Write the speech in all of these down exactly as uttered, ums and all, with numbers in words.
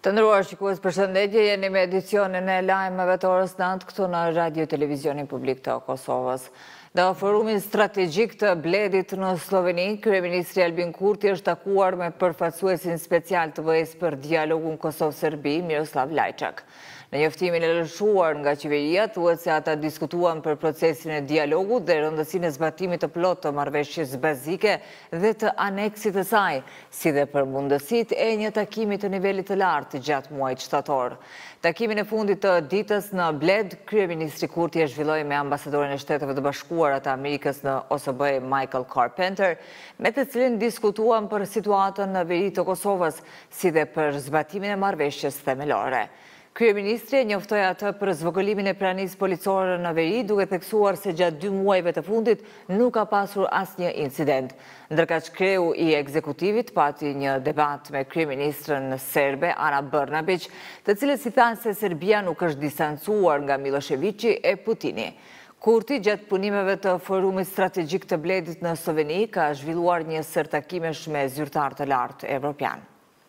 Të ndëruar shikues, përshëndetje, jeni me edicionin e lajmeve të orës nëntë këtu në Radio Televizionin Publik të Kosovës. Në forumin strategjik të Bledit në Sloveni, kryeministri Albin Kurti është takuar me përfaqësuesin special të B E-s për dialogun Kosovë-Serbi, Miroslav Lajçak. Në njoftimin e lëshuar nga qeveria, thuhet se ata diskutuan për procesin e dialogut dhe rëndësinë e zbatimit të plotë të marrëveshjes bazike dhe të aneksit të saj, si dhe për mundësitë e një takimi të nivelit të lartë gjatë muajit shtator. Takimin e fundit të ditës në Bled, kryeministri Kurti e zhvilloi me ambasadorin e Shteteve të Bashkuara të Amerikës në O S B Michael Carpenter, me të cilin diskutuan për situatën në veri të Kosovës, si dhe për zbatimin e marrëveshjes themelore. Kryeministri e njoftoi atë për zvogëlimin e pranisë policore në veri, duke theksuar se gjatë dy muajve të fundit nuk ka pasur asnjë incident. Ndërkaq kreu i ekzekutivit pati një debat me kryeministrën serbe Ana Brnabić, të cilës i thanë se Serbia nuk është distancuar nga Miloševići e Putini. Kurti, gjatë punimeve të forumit strategjik të Bledit në Sloveni, ka zhvilluar një sër takimesh me zyrtar të lartë evropian.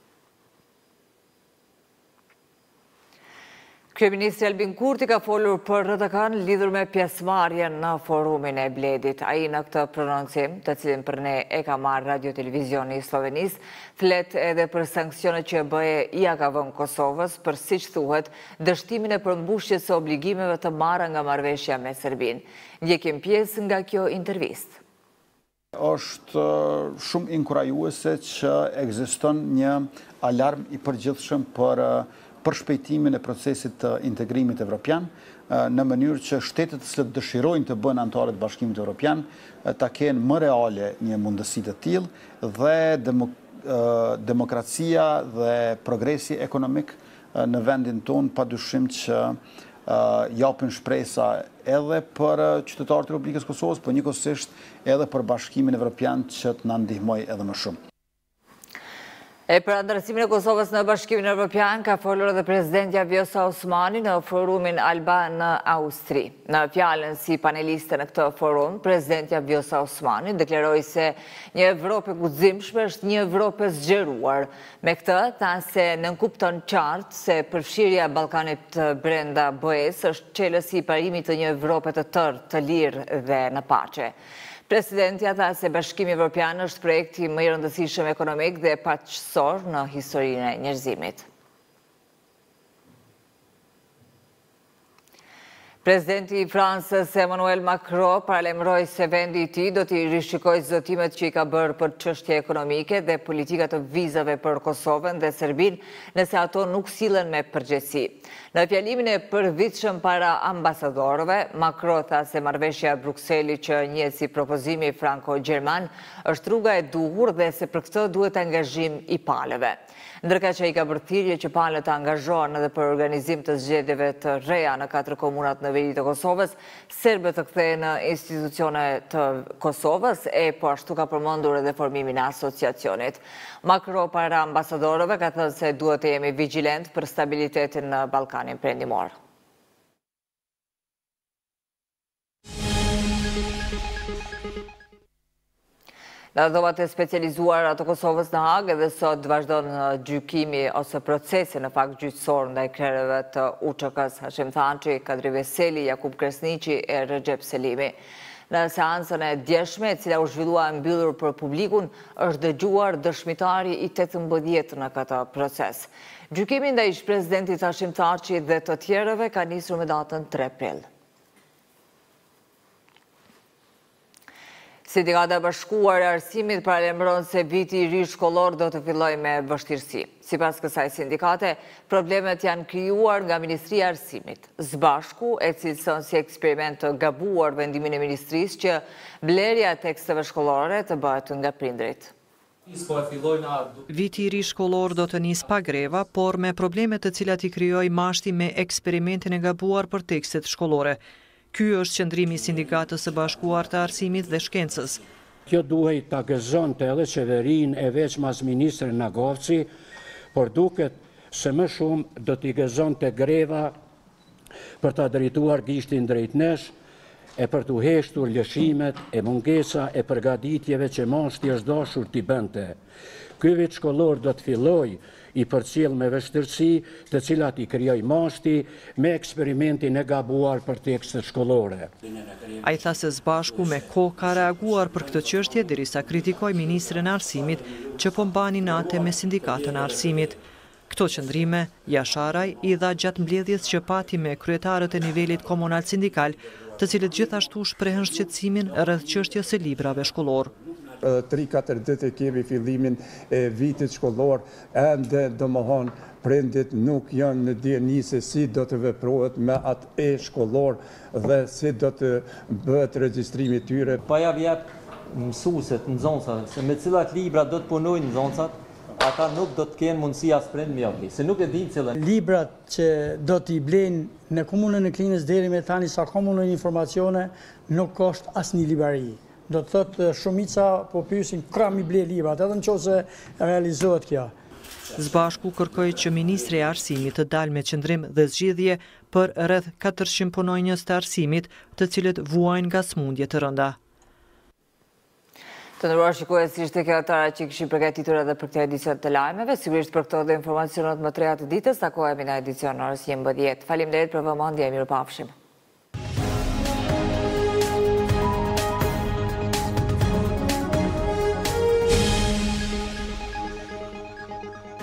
Kryeministri Albin Kurti ka folur për R T K-n lidhur me pjesëmarrjen në forumin e Bledit. Ai në këtë prononcim, të cilin për ne e ka marrë Radio Televizioni i Slovenisë, flet edhe për sanksionet që B E ja ka vënë Kosovës për, siç thuhet, dështimin e përmbushjes së obligimeve të marra nga marrëveshja me Serbinë. Ndjekim pjesë nga kjo intervistë. Është shumë inkurajuese që ekziston një alarm i përgjithshëm për për shpejtimin e procesit të integrimit evropian, në mënyrë që shtetet të cilët dëshirojnë të bëjnë anëtarë të Bashkimit Evropian ta kenë më reale një mundësi të tillë dhe demokracia dhe progresi ekonomik në vendin tonë padyshim që japin shpresa edhe për qytetarët e Republikës Kosovës, por njëkohësisht edhe për Bashkimin Evropian që të na ndihmojë edhe më shumë. E për anëtarësimin e Kosovës në Bashkimin Evropian ka folur edhe presidentja Vjosa Osmani në forumin Alba në Austri. Në fjalën si paneliste në këtë forum, presidentja Vjosa Osmani deklaroi se një Evropë e guximshme është një Evropë e zgjeruar. Me këtë, tha se nënkupton qartë se përfshirja e Ballkanit brenda B E-s është çelësi i parimit të një Evrope të tërë, të lirë dhe në paqe. Presidentja tha se Bashkimi Evropian është projekti më i rëndësishëm ekonomik dhe paqësor në historinë e njerëzimit. Presidenti i Francës Emmanuel Macron paralajmëroi se vendi i tij do t'i rishikojë zotimet që i ka bërë për çështje ekonomike dhe politika të vizave për Kosovën dhe Serbinë, nëse ato nuk sillen me përgjegjësi. Në fjalimin e përvitshëm para ambasadorëve, Macron tha se marrëveshja e Brukselit që njihet si propozimi franko-gjerman është rruga e duhur dhe se për këtë duhet angazhim i palëve. Ndërka që i ka bërë thirrje që palët të angazhohen edhe për organizim të zgjedhjeve të reja në katër komunat në veri të Kosovës, serbët të kthehen në institucione të Kosovës e po ashtu ka përmendur edhe formimin e asociacionit. Macron para ambasadorëve ka thënë se duhet të jemi vigjilent për stabilitetin në Ballkanin Perëndimor. Në dhomat e specializuara të Kosovës në Hagë edhe sot vazhdon gjykimi ose procesi në fakt gjyqësor ndaj krerëve të U Ç K-s Hashim Thaçi, Kadri Veseli, Jakub Kresniqi e Recep Selimi. Në seancën e djeshme, e cila u zhvillua e mbyllur për publikun, është dëgjuar dëshmitari i tetëmbëdhjetë në këtë proces. Gjykimi ndaj ish-presidentit Hashim Thaçi dhe të tjerëve ka nisur me datën tre prill. Sindikata e Bashkuar e Arsimit paralajmëron se viti i ri shkollor do të fillojë me vështirësi. Sipas kësaj sindikate, problemet janë krijuar nga Ministria e Arsimit. Zbashku e cilëson si eksperiment të gabuar vendimin e ministrisë që blerja e teksteve shkollore të bëhet nga prindrit. Viti i ri shkollor do të nis pa greva, por me problemet të cilat i krijoi mashti me eksperimentin e gabuar për tekstet shkollore. Ky është qëndrimi i Sindikatës së Bashkuar të Arsimit dhe Shkencës. Kjo duhet ta gëzonte edhe qeverinë e veçmas ministrin Nagovci, por duket se më shumë do t'i gëzonte greva për ta drejtuar gishtin drejt nesh e për t'u heshtur lëshimet e mungesa e përgatitjeve që mashti është dashur t'i bënte. Ky vit shkollor do të filloj i përcjell me vështirësi, të cilat i krijoj mashti me eksperimentin e gabuar për tekstet shkollore. Ai tha se së bashku me kohë ka reaguar për këtë çështje derisa kritikoi ministrin e arsimit që po mbani natë me sindikatën e arsimit. Këto qëndrime, Jasharaj i dha gjatë mbledhjes që pati me kryetarët e nivelit komunal sindikal, të cilët gjithashtu shprehen shqetësimin rreth çështjes së librave shkollor. tri katër ditë kemi fillimin e vitit shkollor, ende domethënë prindit nuk janë në dieni se si do të veprohet me atë e shkollor dhe si do të bëhet regjistrimi i tyre. Pa ja vjep mësuesit, nxënësave, se me cilat libra do të punojnë nxënësat, ata nuk do të kenë mundësi as prind me javë, se nuk e dinë cilën. Librat që do t'i blejnë në komunën e Klinës deri me tani sa komunën informacione nuk kosht asnjë librari. Do të thotë shumica po pyesin kra mi ble librat, edhe nëse realizohet kjo. Zbashku kërkoi që ministri i arsimit të dalë me qëndrim dhe zgjidhje për rreth katërqind punonjës të arsimit, të cilët vuajnë nga smundje të rënda. Të nderuar shikues, ishte kjo tara që kishin përgatitur edhe për këtë edicion të lajmeve. Sigurisht për këto dhe informacionet më të reja të ditës, takohemi në edicion orës njëmbëdhjetë. Faleminderit për vëmendje, mirupafshim.